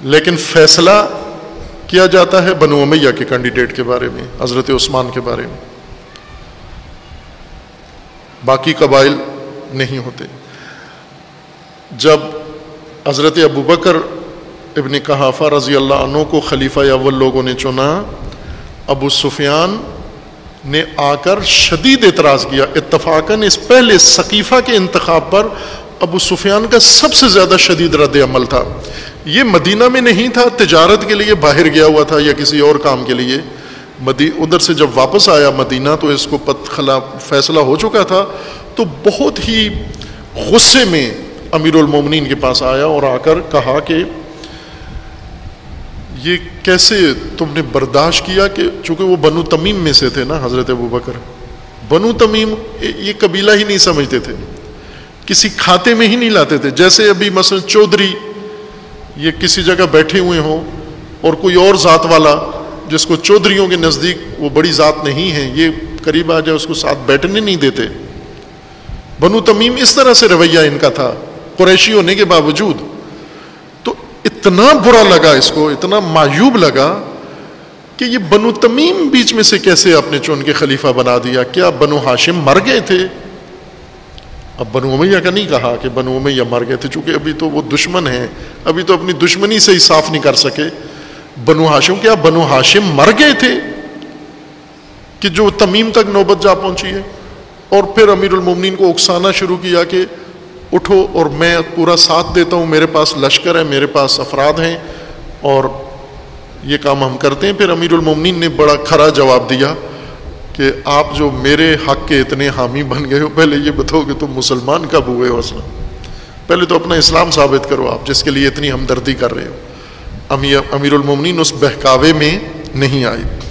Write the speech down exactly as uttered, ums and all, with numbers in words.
لیکن فیصلہ کیا جاتا ہے بنو امیہ کے کینڈیڈیٹ کے بارے میں، حضرت عثمان کے بارے میں، باقی قبائل نہیں ہوتے۔ جب حضرت ابو بکر ابن قحافہ رضی اللہ عنہ کو خلیفہ اول لوگوں نے چنا، ابو سفیان نے آ کر شدید اعتراض کیا۔ اتفاقاً اس پہلے سقیفہ کے انتخاب پر ابو سفیان کا سب سے زیادہ شدید رد عمل تھا۔ یہ مدینہ میں نہیں تھا، تجارت کے لیے باہر گیا ہوا تھا یا کسی اور کام کے لیے، ادھر سے جب واپس آیا مدینہ تو اس کو پت خلاف فیصلہ ہو چکا تھا، تو بہت ہی غصے میں امیر المومنین کے پاس آیا اور آ کر کہا کہ یہ کیسے تم نے برداشت کیا، کہ چونکہ وہ بنو تمیم میں سے تھے نا حضرت ابو بکر، بنو تمیم یہ قبیلہ ہی نہیں سمجھتے تھے، کسی کھاتے میں ہی نہیں لاتے تھے۔ جیسے ابھی مثلا چودھری یہ کسی جگہ بیٹھے ہوئے ہوں اور کوئی اور ذات والا جس کو چودھریوں کے نزدیک وہ بڑی ذات نہیں ہے، یہ قریب آ جائے اس کو ساتھ بیٹھنے نہیں دیتے۔ بنو تمیم اس طرح سے رویہ ان کا تھا قریشی ہونے کے باوجود۔ تو اتنا برا لگا اس کو، اتنا معیوب لگا کہ یہ بنو تمیم بیچ میں سے کیسے اپنے چن کے خلیفہ بنا دیا، کیا بنو ہاشم مر گئے تھے؟ اب بنو امیہ کا نہیں کہا کہ بنو امیہ مر گئے تھے، چونکہ ابھی تو وہ دشمن ہیں، ابھی تو اپنی دشمنی سے ہی صاف نہیں کر سکے۔ بنو ہاشم، کیا بنو ہاشم مر گئے تھے کہ جو تمیم تک نوبت جا پہنچی ہے؟ اور پھر امیر المومنین کو اکسانا شروع کیا کہ اٹھو اور میں پورا ساتھ دیتا ہوں، میرے پاس لشکر ہے، میرے پاس افراد ہیں اور یہ کام ہم کرتے ہیں۔ پھر امیر المومنین نے بڑا کھرا جواب دیا کہ آپ جو میرے حق کے اتنے حامی بن گئے ہو، پہلے یہ بتاؤ کہ تم مسلمان کب ہوئے ہو اصلا؟ پہلے تو اپنا اسلام ثابت کرو، آپ جس کے لیے اتنی ہمدردی کر رہے ہو۔ امیر المومنین اس بہکاوے میں نہیں آئے۔